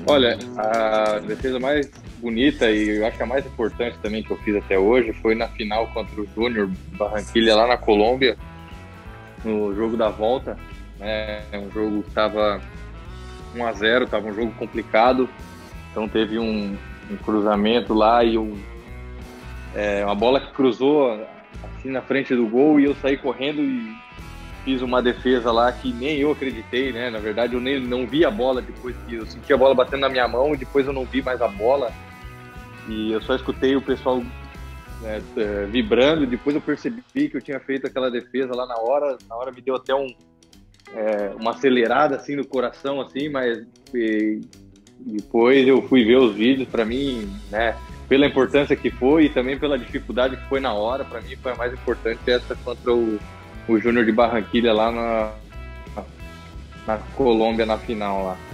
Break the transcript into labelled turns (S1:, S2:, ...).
S1: Olha, a defesa mais bonita e eu acho que a mais importante também que eu fiz até hoje foi na final contra o Júnior Barranquilla lá na Colômbia, no jogo da volta. Um jogo que estava 1-0, estava um jogo complicado, então teve um cruzamento lá e uma bola que cruzou assim na frente do gol e eu saí correndo e fiz uma defesa lá que nem eu acreditei, né? Na verdade, eu nem não vi a bola depois que eu senti a bola batendo na minha mão e depois eu não vi mais a bola e eu só escutei o pessoal vibrando e depois eu percebi que eu tinha feito aquela defesa lá na hora. Na hora me deu até uma acelerada assim no coração, assim, mas depois eu fui ver os vídeos. Para mim, né? Pela importância que foi e também pela dificuldade que foi na hora, para mim foi a mais importante essa contra o Júnior de Barranquilla lá na Colômbia na final lá.